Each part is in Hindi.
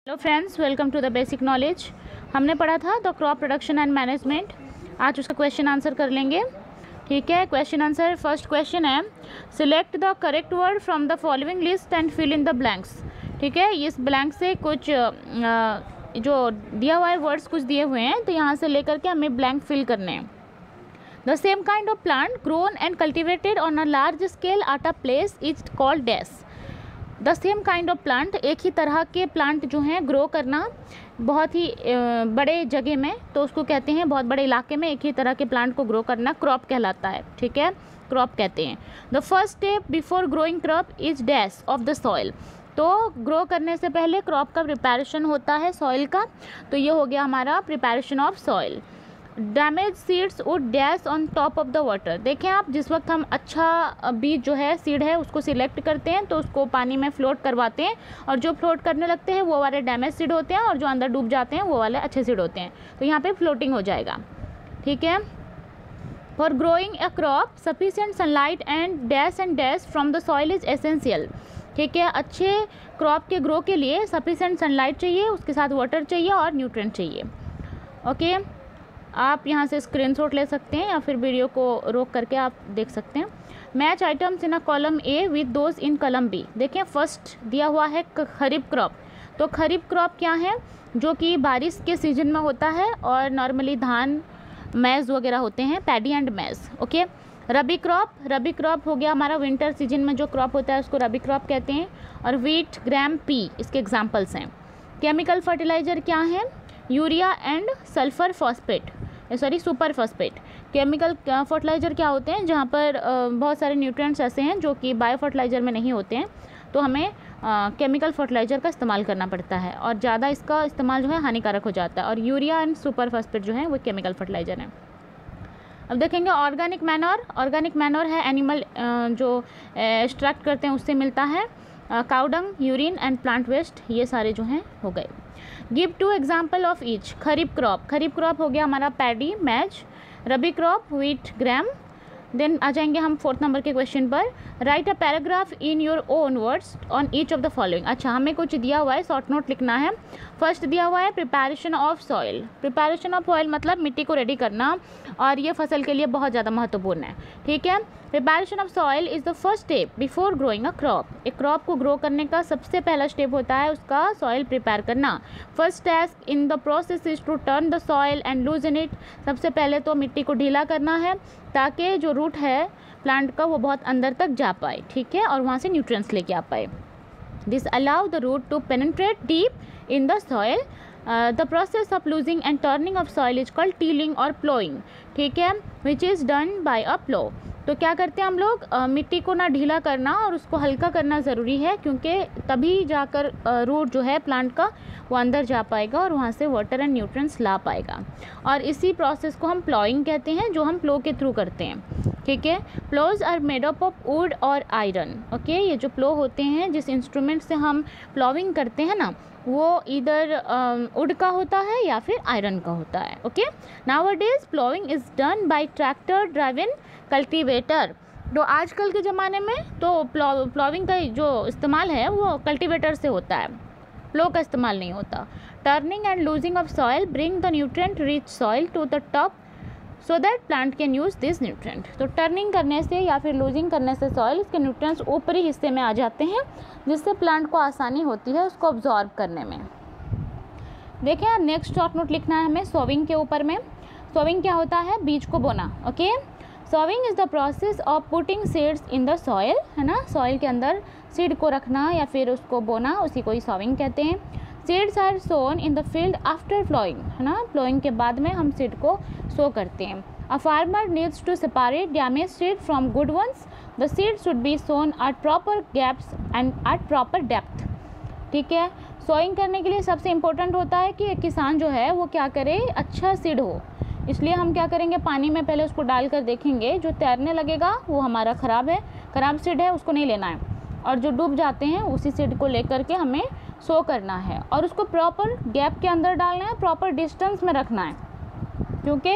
Hello friends, welcome to the basic knowledge. हमने पढ़ा था the crop production and management. आज उसका क्वेश्चन आंसर कर लेंगे। ठीक है, क्वेश्चन आंसर। फर्स्ट क्वेश्चन है, select the correct word from the following list and fill in the blanks. ठीक है, इस ब्लैंक से कुछ जो दिया हुआ है वर्ड्स कुछ दिए हुए हैं, तो यहाँ से लेकर के हमें ब्लैंक फिल करने हैं। The same kind of plant grown and cultivated on a large scale at a place is called dash. The same kind of plant, एक ही तरह के प्लांट जो हैं ग्रो करना बहुत ही बड़े जगह में, तो उसको कहते हैं, बहुत बड़े इलाके में एक ही तरह के प्लांट को ग्रो करना क्रॉप कहलाता है। ठीक है, क्रॉप कहते हैं। The first step before growing crop is dash of the soil. तो ग्रो करने से पहले क्रॉप का प्रिपरेशन होता है सॉइल का, तो ये हो गया हमारा preparation of soil. Damage seeds would dash on top of the water. देखें आप, जिस वक्त हम अच्छा बीज जो है, सीड है, उसको सिलेक्ट करते हैं तो उसको पानी में फ्लोट करवाते हैं, और जो फ्लोट करने लगते हैं वो वाले डैमेज सीड होते हैं, और जो अंदर डूब जाते हैं वो वाले अच्छे सीड होते हैं। तो यहाँ पे फ्लोटिंग हो जाएगा। ठीक है, for growing a crop sufficient sunlight and dash from the soil is essential. ठीक है, अच्छे क्रॉप के ग्रो के लिए सफिशिएंट सनलाइट चाहिए, उसके साथ वाटर चाहिए और न्यूट्रिएंट चाहिए। ओके, आप यहाँ से स्क्रीनशॉट ले सकते हैं या फिर वीडियो को रोक करके आप देख सकते हैं। Match items in a column A with those in column B. देखें, फर्स्ट दिया हुआ है खरीफ क्रॉप। तो खरीफ क्रॉप क्या है, जो कि बारिश के सीजन में होता है, और नॉर्मली धान, मैज़ वगैरह होते हैं, paddy and maize. Okay, rabi crop हो गया हमारा विंटर सीजन में जो क्रॉप होता है उसको रबी क्रॉप कहते हैं। और वीट, ग्राम, पी इसके एग्जाम्पल्स हैं। केमिकल फर्टिलाइज़र क्या है, urea and sulphur phosphate, super phosphate. Chemical fertiliser क्या होते हैं, जहाँ पर बहुत सारे न्यूट्रिएंट्स ऐसे हैं जो कि बायो फर्टिलाइज़र में नहीं होते हैं, तो हमें केमिकल फर्टिलाइज़र का इस्तेमाल करना पड़ता है, और ज़्यादा इसका इस्तेमाल जो है हानिकारक हो जाता है। और यूरिया एंड सुपर फॉस्फेट जो है वो केमिकल फर्टिलाइज़र हैं। अब देखेंगे ऑर्गेनिक मैनोर है एनिमल जो एक्सट्रैक्ट करते हैं उससे मिलता है। Cow dung, urine and plant waste, ये सारे जो हैं हो गए। Give 2 example of each. Kharif crop हो गया हमारा paddy, maize. Rabi crop wheat, gram. Then आ जाएंगे हम 4th नंबर के क्वेश्चन पर। Write a paragraph in your own words on each of the following. अच्छा, हमें कुछ दिया हुआ है, शॉर्ट नोट लिखना है। फर्स्ट दिया हुआ है preparation of soil. Preparation of soil मतलब मिट्टी को रेडी करना, और ये फसल के लिए बहुत ज़्यादा महत्वपूर्ण है। ठीक है, preparation of soil is the first step before growing a crop. एक क्रॉप को ग्रो करने का सबसे पहला स्टेप होता है उसका सॉइल प्रिपेयर करना। First task in the process is to turn the soil and loosen it. सबसे पहले तो मिट्टी को ढीला करना है ताकि जो रूट है प्लांट का वो बहुत अंदर तक जा पाए। ठीक है, और वहाँ से न्यूट्रिएंट्स लेके आ पाए। This allow the root to penetrate deep in the soil. The process of loosing and turning of soil is called tilling और प्लोइंग। ठीक है, which is done by a plough. तो क्या करते हैं हम लोग, मिट्टी को ना ढीला करना और उसको हल्का करना ज़रूरी है, क्योंकि तभी जाकर रूट जो है प्लांट का वो अंदर जा पाएगा और वहाँ से वाटर एंड न्यूट्रिएंट्स ला पाएगा। और इसी प्रोसेस को हम प्लॉइंग कहते हैं, जो हम प्लो के थ्रू करते हैं। ठीक है, ploughs are made up of wood और आयरन। ओके, ये जो प्लो होते हैं, जिस इंस्ट्रूमेंट से हम प्लॉविंग करते हैं ना, वो इधर वुड का होता है या फिर आयरन का होता है। Okay, nowadays ploughing is done by tractor driven cultivator. तो आजकल के ज़माने में तो प्लॉविंग का जो इस्तेमाल है वो कल्टीवेटर से होता है, प्लो का इस्तेमाल नहीं होता। Turning and loosing of soil bring the nutrient rich soil to the top so that plant can use this nutrient. तो टर्निंग करने से या फिर लूजिंग करने से सॉइल, इसके न्यूट्रिएंट्स ऊपरी हिस्से में आ जाते हैं, जिससे प्लांट को आसानी होती है उसको ऑब्जॉर्व करने में। देखिए, नेक्स्ट शॉर्ट नोट लिखना है हमें सोविंग के ऊपर में। सोविंग क्या होता है, बीज को बोना। Okay, sowing is the process of putting seeds in the soil, है ना, सॉइल के अंदर सीड को रखना या फिर उसको बोना, उसी को ही सोविंग कहते हैं। Seeds are sown in the field after ploughing, है ना, प्लॉइंग के बाद में हम सीड को सो करते हैं। A farmer needs to separate damage seed from good ones. The seed should be sown at proper gaps and at proper depth. ठीक है, सोइंग करने के लिए सबसे इम्पोर्टेंट होता है कि एक किसान जो है वो क्या करे, अच्छा सीड हो। इसलिए हम क्या करेंगे, पानी में पहले उसको डालकर देखेंगे, जो तैरने लगेगा वो हमारा ख़राब सीड है, उसको नहीं लेना है, और जो डूब जाते हैं उसी सीड को लेकर के हमें सो करना है, और उसको प्रॉपर गैप के अंदर डालना है, प्रॉपर डिस्टेंस में रखना है, क्योंकि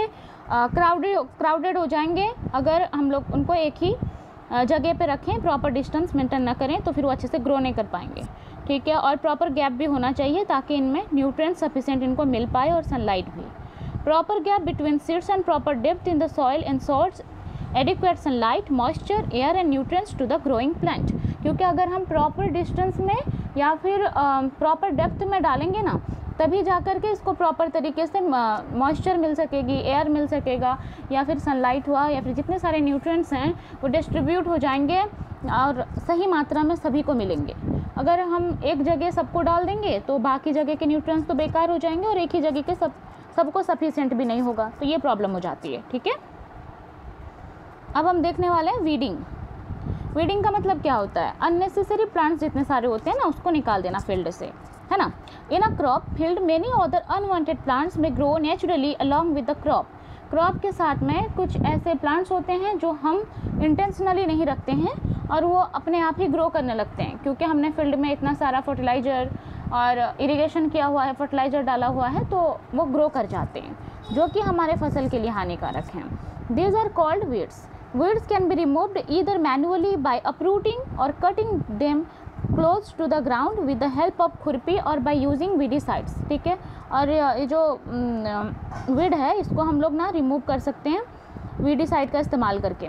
क्राउडेड हो जाएंगे अगर हम लोग उनको एक ही जगह पे रखें, प्रॉपर डिस्टेंस मेंटेन ना करें, तो फिर वो अच्छे से ग्रो नहीं कर पाएंगे। ठीक है, और प्रॉपर गैप भी होना चाहिए ताकि इनमें न्यूट्रिएंट्स सफिशिएंट इनको मिल पाए और सनलाइट भी। Proper gap between seeds and proper depth in the soil ensures adequate sunlight, moisture, air and nutrients to the growing plant. क्योंकि अगर हम प्रॉपर डिस्टेंस में या फिर प्रॉपर डेप्थ में डालेंगे ना, तभी जा कर के इसको प्रॉपर तरीके से मॉइस्चर मिल सकेगी, एयर मिल सकेगा, या फिर सनलाइट हुआ, या फिर जितने सारे न्यूट्रिएंट्स हैं वो डिस्ट्रीब्यूट हो जाएंगे और सही मात्रा में सभी को मिलेंगे। अगर हम एक जगह सबको डाल देंगे तो बाकी जगह के न्यूट्रिएंट्स तो बेकार हो जाएंगे और एक ही जगह के सबको सफिशिएंट भी नहीं होगा, तो ये प्रॉब्लम हो जाती है। ठीक है, अब हम देखने वाले हैं वीडिंग। वीडिंग का मतलब क्या होता है? अननेसेसरी प्लांट्स जितने सारे होते हैं ना, उसको निकाल देना फील्ड से, है ना। In a crop field many other unwanted plants may grow naturally along with the crop. Crop के साथ में कुछ ऐसे प्लांट्स होते हैं जो हम इंटेंशनली नहीं रखते हैं और वो अपने आप ही ग्रो करने लगते हैं, क्योंकि हमने फील्ड में इतना सारा फर्टिलाइज़र और इरिगेशन किया हुआ है, फर्टिलाइज़र डाला हुआ है, तो वो ग्रो कर जाते हैं, जो कि हमारे फसल के लिए हानिकारक हैं। These are called weeds. Weeds can be removed either manually by uprooting or cutting them close to the ground with the help of खुरपी और by using weedicides। ठीक है, और ये जो वीड है इसको हम लोग ना रिमूव कर सकते हैं वीडिसाइड का इस्तेमाल करके,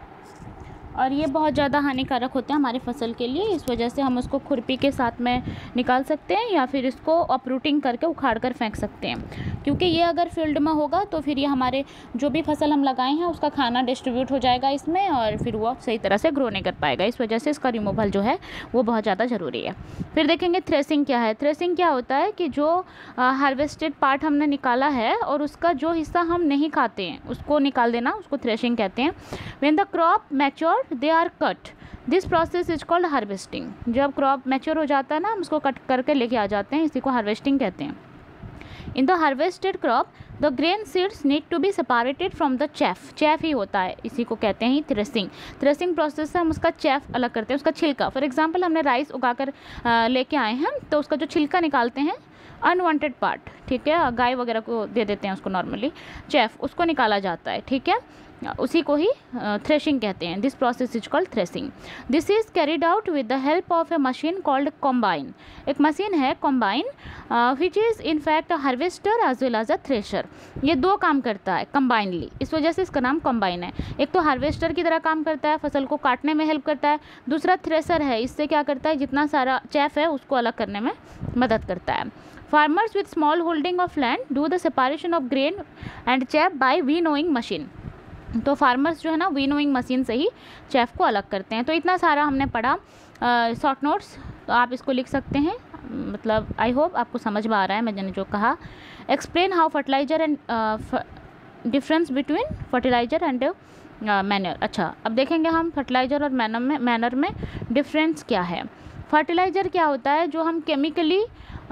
और ये बहुत ज़्यादा हानिकारक होते हैं हमारी फसल के लिए। इस वजह से हम उसको खुरपी के साथ में निकाल सकते हैं या फिर इसको अपरूटिंग करके उखाड़ कर फेंक सकते हैं, क्योंकि ये अगर फील्ड में होगा तो फिर ये हमारे जो भी फसल हम लगाए हैं उसका खाना डिस्ट्रीब्यूट हो जाएगा इसमें और फिर वो सही तरह से ग्रो नहीं कर पाएगा। इस वजह से इसका रिमूवल जो है वो बहुत ज़्यादा ज़रूरी है। फिर देखेंगे थ्रेसिंग क्या है। थ्रेसिंग क्या होता है कि जो हार्वेस्टेड पार्ट हमने निकाला है और उसका जो हिस्सा हम नहीं खाते हैं उसको निकाल देना, उसको थ्रेशिंग कहते हैं। When the crop mature they are cut, this process is called harvesting. जब क्रॉप मैच्योर हो जाता है ना, हम उसको कट करके लेके आ जाते हैं, इसी को हार्वेस्टिंग कहते हैं। In the harvested crop the grain seeds need to be separated from the chaff. Chaff ही होता है, इसी को कहते हैं थ्रेसिंग। थ्रेसिंग प्रोसेस से हम उसका चैफ अलग करते हैं, उसका छिलका। फॉर एग्जांपल हमने राइस उगाकर लेके आए हैं तो उसका जो छिलका निकालते हैं, अनवांटेड पार्ट, ठीक है, गाय वगैरह को दे देते हैं उसको नॉर्मली, चैफ, उसको निकाला जाता है। ठीक है, उसी को ही थ्रेशिंग कहते हैं। This process is called threshing. This is carried out with the help of a machine called combine. एक मशीन है combine which is in fact a harvester as well as a thresher. ये दो काम करता है कंबाइनली, इस वजह से इसका नाम कॉम्बाइन है। एक तो हार्वेस्टर की तरह काम करता है, फसल को काटने में हेल्प करता है। दूसरा थ्रेशर है, इससे क्या करता है, जितना सारा चैफ है उसको अलग करने में मदद करता है। Farmers with small holding of land do the separation of grain and chaff by winnowing machine. तो फार्मर्स जो है ना विनोइंग मशीन से ही चैफ को अलग करते हैं। तो इतना सारा हमने पढ़ा शॉर्ट नोट्स, तो आप इसको लिख सकते हैं। मतलब आई होप आपको समझ में आ रहा है मैंने जो कहा। Explain how fertiliser and difference between fertiliser and manure. अच्छा, अब देखेंगे हम फर्टिलाइजर और मैनर में डिफरेंस क्या है। फर्टिलाइज़र क्या होता है, जो हम केमिकली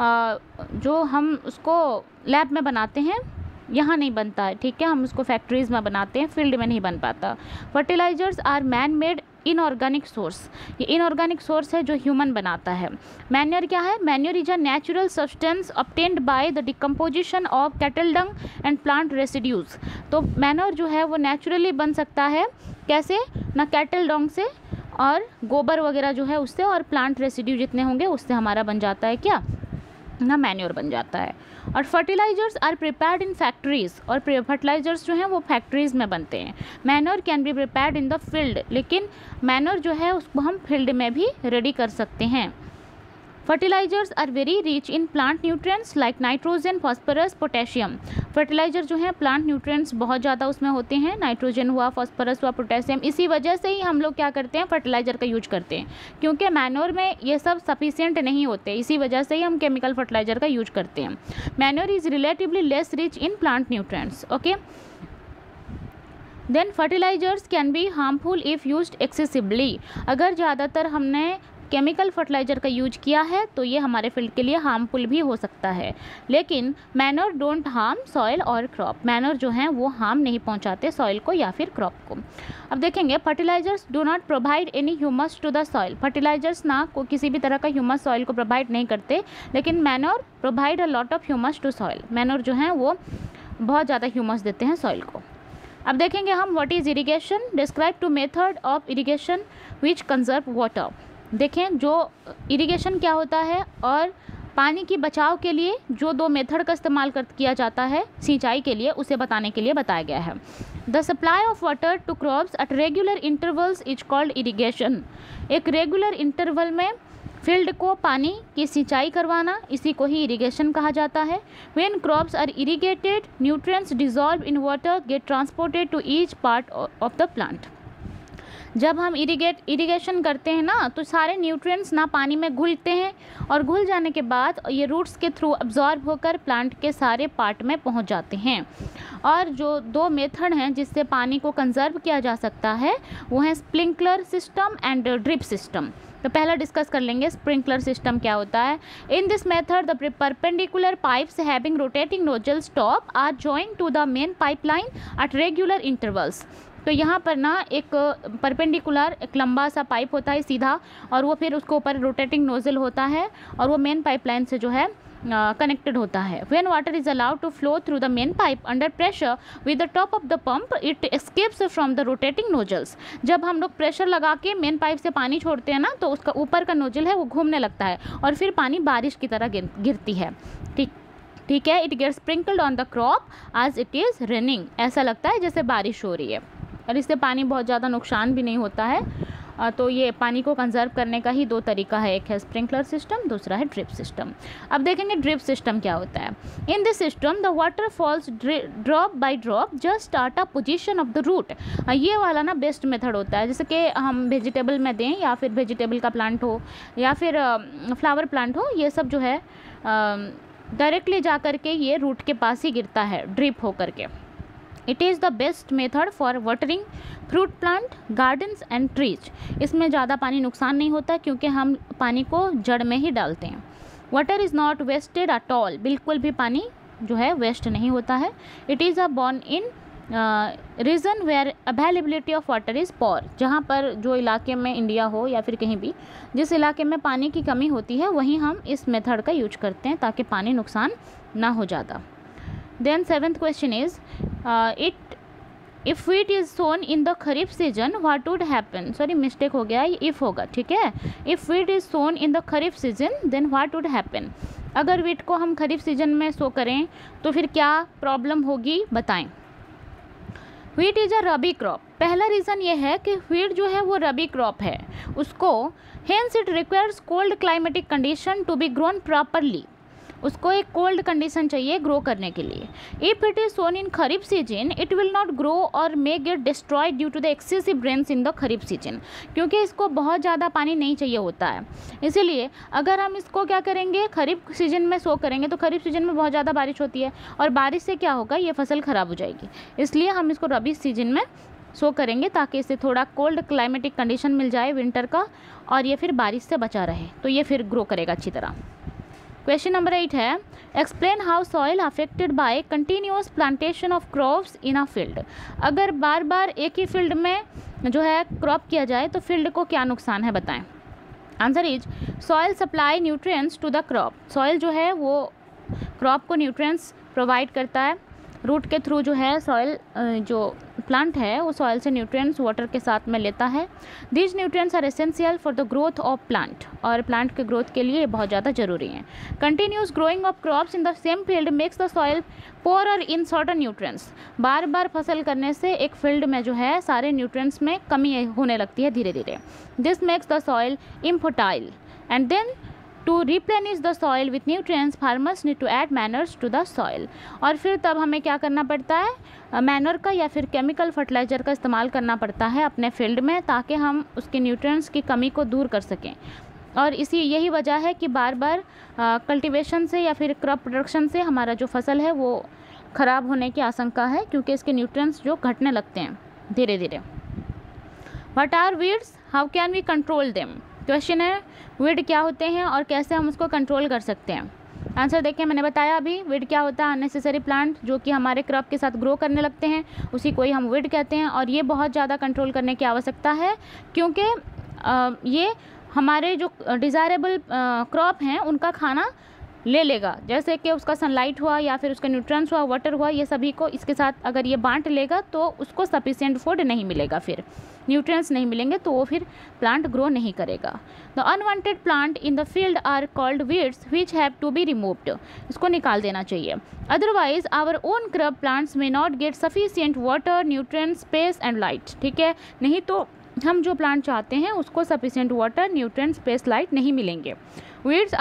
जो हम उसको लैब में बनाते हैं, यहाँ नहीं बनता है, ठीक है, हम उसको फैक्ट्रीज़ में बनाते हैं, फील्ड में नहीं बन पाता। Fertilisers are man made inorganic source. ये इनऑर्गेनिक सोर्स है जो ह्यूमन बनाता है। मैन्योर क्या है? Manure is a natural substance obtained by the decomposition of cattle dung and plant residues. तो मैन्योर जो है वो नेचुरली बन सकता है, कैसे ना, कैटल डंग से और गोबर वगैरह जो है उससे, और प्लांट रेसिड्यू जितने होंगे उससे हमारा बन जाता है क्या ना, मैन्योर बन जाता है। और fertilisers are prepared in factories, और फर्टिलाइजर्स जो हैं वो फैक्ट्रीज में बनते हैं। Manure can be prepared in the field, लेकिन मैन्योर जो है उसको हम फील्ड में भी रेडी कर सकते हैं। Fertilisers are very rich in plant nutrients like nitrogen, phosphorus, potassium. Fertiliser जो है प्लांट न्यूट्रिएंट्स बहुत ज़्यादा उसमें होते हैं, नाइट्रोजन हुआ, फॉस्फोरस हुआ, पोटेशियम। इसी वजह से ही हम लोग क्या करते हैं, फर्टिलाइजर का यूज करते हैं, क्योंकि मैन्योर में ये सब सफिशिएंट नहीं होते, इसी वजह से ही हम केमिकल फर्टिलाइजर का यूज करते हैं। Manure is relatively less rich in plant nutrients. Okay, then fertilisers can be harmful if used excessively. अगर ज़्यादातर हमने केमिकल फर्टिलाइजर का यूज किया है तो ये हमारे फील्ड के लिए हार्मफुल भी हो सकता है। लेकिन मैन्योर डोंट हार्म सॉइल और क्रॉप। मैन्योर जो हैं वो हार्म नहीं पहुंचाते सॉइल को या फिर क्रॉप को। अब देखेंगे fertilisers do not provide any humus to the soil. Fertilisers ना को किसी भी तरह का ह्यूमस सॉइल को प्रोवाइड नहीं करते, लेकिन manure provide a lot of humus to soil. Manure जो हैं वो बहुत ज़्यादा ह्यूमस देते हैं सॉइल को। अब देखेंगे हम what is irrigation. Describe two method of irrigation which conserve water. देखें जो इरिगेशन क्या होता है और पानी की बचाव के लिए जो दो मेथड का इस्तेमाल किया जाता है सिंचाई के लिए, उसे बताने के लिए बताया गया है। The supply of water to crops at regular intervals is called irrigation. एक रेगुलर इंटरवल में फील्ड को पानी की सिंचाई करवाना, इसी को ही इरिगेशन कहा जाता है। When crops are irrigated, nutrients dissolve in water get transported to each part of the plant. जब हम इरिगेशन करते हैं ना, तो सारे न्यूट्रिएंट्स ना पानी में घुलते हैं और घुल जाने के बाद ये रूट्स के थ्रू अब्जॉर्ब होकर प्लांट के सारे पार्ट में पहुंच जाते हैं। और जो दो मेथड हैं जिससे पानी को कंजर्व किया जा सकता है वो है sprinkler system and drip system. तो पहला डिस्कस कर लेंगे स्प्रिंकलर सिस्टम क्या होता है। In this method the perpendicular pipes having rotating nozzles top are joined to the main pipeline at regular intervals. तो यहाँ पर ना एक परपेंडिकुलर एक लंबा सा पाइप होता है सीधा, और वो फिर उसके ऊपर रोटेटिंग नोजल होता है और वो मेन पाइपलाइन से जो है कनेक्टेड होता है। When water is allowed to flow through the main pipe under pressure with the top of the pump it escapes from the rotating nozzles. जब हम लोग प्रेशर लगा के मेन पाइप से पानी छोड़ते हैं ना, तो उसका ऊपर का नोजल है वो घूमने लगता है और फिर पानी बारिश की तरह गिरती है। ठीक है, it gets sprinkled on the crop as it is raining. ऐसा लगता है जैसे बारिश हो रही है और इससे पानी बहुत ज़्यादा नुकसान भी नहीं होता है। तो ये पानी को कंजर्व करने का ही दो तरीका है, एक है स्प्रिंकलर सिस्टम, दूसरा है ड्रिप सिस्टम। अब देखेंगे ड्रिप सिस्टम क्या होता है। In this system the water falls drop by drop just at a position of the root. ये वाला ना बेस्ट मेथड होता है, जैसे कि हम वेजिटेबल में दें या फिर वेजिटेबल का प्लांट हो या फिर फ्लावर प्लांट हो, ये सब जो है डायरेक्टली जा कर के ये रूट के पास ही गिरता है ड्रिप होकर के। It is the best method for watering fruit plant, gardens and trees. इसमें ज़्यादा पानी नुकसान नहीं होता क्योंकि हम पानी को जड़ में ही डालते हैं। Water is not wasted at all, बिल्कुल भी पानी जो है वेस्ट नहीं होता है। It is a boon in region where availability of water is poor. जहाँ पर जो इलाके में इंडिया हो या फिर कहीं भी जिस इलाके में पानी की कमी होती है वहीं हम इस मेथड का यूज करते हैं ताकि पानी नुकसान ना हो ज़्यादा। Then seventh question is, if wheat is sown in the kharif season, what would happen? Sorry, mistake हो गया, if होगा, ठीक है। If wheat is sown in the kharif season, then what would happen? अगर wheat को हम खरीफ सीजन में सो करें तो फिर क्या प्रॉब्लम होगी बताएं। wheat is a rabi crop. पहला रीज़न ये है कि wheat जो है वो रबी क्रॉप है, उसको hence it requires cold climatic condition to be grown properly। उसको एक कोल्ड कंडीशन चाहिए ग्रो करने के लिए। If it is sown in kharif season it will not grow और may get destroyed due to the excessive rains in the kharif season, क्योंकि इसको बहुत ज़्यादा पानी नहीं चाहिए होता है। इसीलिए अगर हम इसको क्या करेंगे, खरीफ सीजन में सो करेंगे तो खरीफ सीजन में बहुत ज़्यादा बारिश होती है और बारिश से क्या होगा, ये फसल ख़राब हो जाएगी। इसलिए हम इसको रबी सीजन में सो करेंगे ताकि इसे थोड़ा कोल्ड क्लाइमेटिक कंडीशन मिल जाए विंटर का और ये फिर बारिश से बचा रहे, तो ये फिर ग्रो करेगा अच्छी तरह। क्वेश्चन नंबर 8 है, explain how soil affected by continuous plantation of crops in a field. अगर बार बार एक ही फील्ड में जो है क्रॉप किया जाए तो फील्ड को क्या नुकसान है बताएं। Answer is soil supply nutrients to the crop. Soil जो है वो क्रॉप को न्यूट्रिएंट्स प्रोवाइड करता है, रूट के थ्रू जो है सॉइल जो प्लांट है वो सॉइल से न्यूट्रिएंट्स वाटर के साथ में लेता है। These nutrients are essential for the growth of plant, और प्लांट के ग्रोथ के लिए बहुत ज़्यादा जरूरी हैं। Continuous growing of crops in the same field makes the soil poorer in certain nutrients. बार बार फसल करने से एक फील्ड में जो है सारे न्यूट्रिएंट्स में कमी होने लगती है धीरे धीरे। This makes the soil infertile and then to replenish the soil with nutrients farmers need to add manures to the soil. और फिर तब हमें क्या करना पड़ता है, मैनर का या फिर केमिकल फर्टिलाइज़र का इस्तेमाल करना पड़ता है अपने फील्ड में ताकि हम उसके न्यूट्रिएंट्स की कमी को दूर कर सकें। और यही वजह है कि बार बार कल्टीवेशन से या फिर क्रॉप प्रोडक्शन से हमारा जो फसल है वो ख़राब होने की आशंका है, क्योंकि इसके न्यूट्रिएंट्स जो घटने लगते हैं धीरे धीरे। What are weeds, how can we control them. Question है वीड क्या होते हैं और कैसे हम उसको कंट्रोल कर सकते हैं। आंसर देखिए, मैंने बताया अभी वीड क्या होता है, अननेसेसरी प्लांट जो कि हमारे क्रॉप के साथ ग्रो करने लगते हैं उसी को ही हम वीड कहते हैं। और ये बहुत ज़्यादा कंट्रोल करने की आवश्यकता है क्योंकि ये हमारे जो डिज़ायरेबल क्रॉप हैं उनका खाना ले लेगा, जैसे कि उसका सनलाइट हुआ या फिर उसका न्यूट्रिएंट्स हुआ, वाटर हुआ, ये सभी को इसके साथ अगर ये बांट लेगा तो उसको सफिशिएंट फूड नहीं मिलेगा, फिर न्यूट्रिएंट्स नहीं मिलेंगे तो वो फिर प्लांट ग्रो नहीं करेगा। The unwanted plant in the field are called weeds which have to be removed, इसको निकाल देना चाहिए। Otherwise our own crop plants may not get sufficient water, nutrients, space and light, ठीक है, नहीं तो हम जो प्लांट चाहते हैं उसको sufficient water, nutrients, space, light नहीं मिलेंगे। Weeds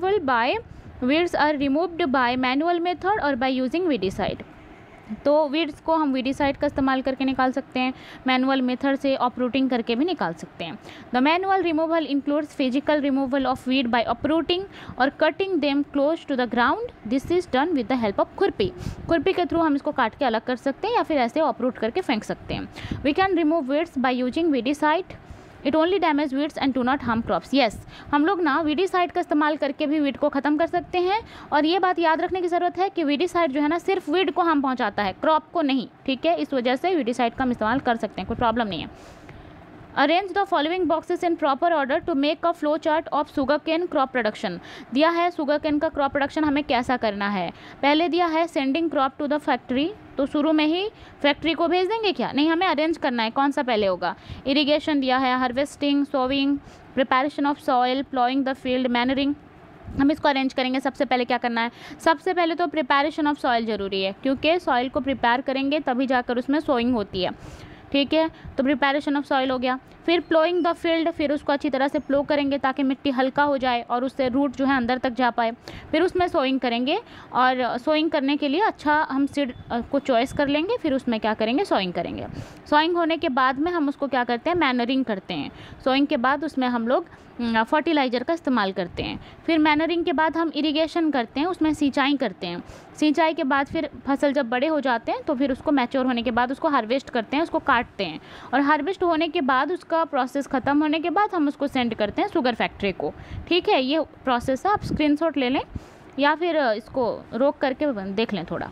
are removed by manual method और बाय यूजिंग वीडीसाइड, तो वीड्स को हम वीडीसाइड का इस्तेमाल करके निकाल सकते हैं, मैनुअल मेथड से अपरूटिंग करके भी निकाल सकते हैं। The manual removal includes physical removal of weed by uprooting और cutting them close to the ground. This is done with the help of khurpi, खुरपी के थ्रू हम इसको काट के अलग कर सकते हैं या फिर ऐसे अपरूट करके फेंक सकते हैं। We can remove weeds by using weedicide, it only damage weeds and do not harm crops. Yes, हम लोग ना वीडीसाइड का इस्तेमाल करके भी वीड को ख़त्म कर सकते हैं, और ये बात याद रखने की ज़रूरत है कि वीडीसाइड जो है ना सिर्फ वीड को हार्म पहुंचाता है, क्रॉप को नहीं, ठीक है, इस वजह से वीडीसाइड का हम इस्तेमाल कर सकते हैं, कोई प्रॉब्लम नहीं है। Arrange the following boxes in proper order to make a flow chart of sugar cane crop production. दिया है शुगर केन का क्रॉप प्रोडक्शन हमें कैसा करना है। पहले दिया है sending crop to the factory, तो शुरू में ही फैक्ट्री को भेज देंगे क्या, नहीं, हमें अरेंज करना है कौन सा पहले होगा। इरिगेशन दिया है, harvesting, sowing, preparation of soil, ploughing the field, manuring, हम इसको अरेंज करेंगे। सबसे पहले क्या करना है, सबसे पहले तो प्रिपरेशन ऑफ सॉइल ज़रूरी है, क्योंकि सॉइल को प्रिपेयर करेंगे तभी जाकर उसमें सोइंग होती है, ठीक है, तो प्रिपरेशन ऑफ सॉइल हो गया। फिर प्लोइंग द फील्ड, फिर उसको अच्छी तरह से प्लो करेंगे ताकि मिट्टी हल्का हो जाए और उससे रूट जो है अंदर तक जा पाए। फिर उसमें सोइंग करेंगे, और सोइंग करने के लिए अच्छा हम सीड को चॉइस कर लेंगे, फिर उसमें क्या करेंगे, सोइंग करेंगे। सोइंग होने के बाद में हम उसको क्या करते हैं, मैनरिंग करते हैं। सोइंग के बाद उसमें हम लोग फर्टिलाइज़र का इस्तेमाल करते हैं। फिर मैनरिंग के बाद हम इरिगेशन करते हैं, उसमें सिंचाई करते हैं। सिंचाई के बाद फिर फसल जब बड़े हो जाते हैं तो फिर उसको मैच्योर होने के बाद उसको हार्वेस्ट करते हैं, उसको काटते हैं, और हार्वेस्ट होने के बाद उसका प्रोसेस ख़त्म होने के बाद हम उसको सेंड करते हैं शुगर फैक्ट्री को, ठीक है। ये प्रोसेस है, आप स्क्रीनशॉट ले लें या फिर इसको रोक करके देख लें थोड़ा।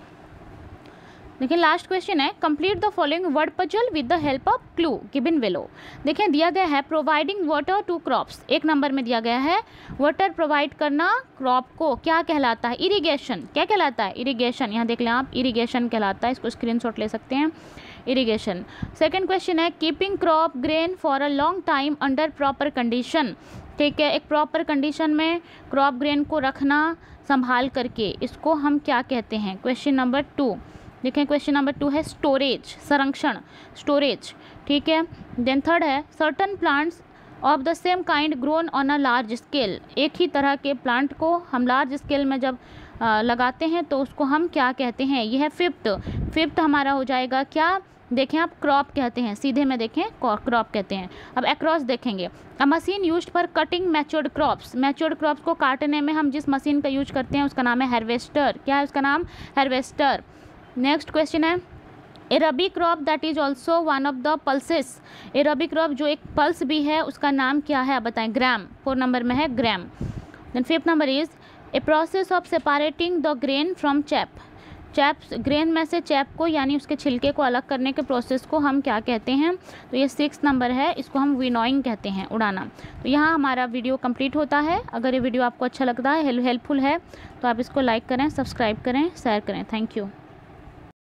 देखिए लास्ट क्वेश्चन है, complete the following word puzzle with the help of clue given below. देखिए दिया गया है प्रोवाइडिंग वाटर टू क्रॉप्स, एक नंबर में दिया गया है वाटर प्रोवाइड करना क्रॉप को क्या कहलाता है, इरिगेशन, क्या कहलाता है, इरिगेशन, यहाँ देख लें आप, इरिगेशन कहलाता है, इसको स्क्रीनशॉट ले सकते हैं, इरिगेशन। सेकंड क्वेश्चन है keeping crop grain for a long time under proper condition, ठीक है, एक प्रॉपर कंडीशन में क्रॉप ग्रेन को रखना संभाल करके, इसको हम क्या कहते हैं। क्वेश्चन नंबर 2 देखें, क्वेश्चन नंबर 2 है स्टोरेज, संरक्षण, स्टोरेज, ठीक है। देन थर्ड है certain plants of the same kind grown on a large scale, एक ही तरह के प्लांट को हम लार्ज स्केल में जब लगाते हैं तो उसको हम क्या कहते हैं। यह है फिफ्थ हमारा हो जाएगा क्या, देखें आप, क्रॉप कहते हैं, सीधे में देखें क्रॉप कहते हैं। अब अक्रॉस देखेंगे, a machine used for cutting matured crops, matured crops को काटने में हम जिस मशीन का यूज करते हैं उसका नाम है हार्वेस्टर, क्या है उसका नाम, हार्वेस्टर। नेक्स्ट क्वेश्चन है a rabi crop that is also one of the pulses, a rabi crop जो एक पल्स भी है उसका नाम क्या है, आप बताएं, ग्राम, 4 नंबर में है gram. Then 5th number is a process of separating the grain from chaff, grain में से चैप को यानी उसके छिलके को अलग करने के प्रोसेस को हम क्या कहते हैं, तो ये 6th नंबर है, इसको हम विनोइंग कहते हैं, उड़ाना। तो यहाँ हमारा वीडियो कंप्लीट होता है। अगर ये वीडियो आपको अच्छा लगता है, हेल्पफुल है, तो आप इसको लाइक करें, सब्सक्राइब करें, शेयर करें। Thank you.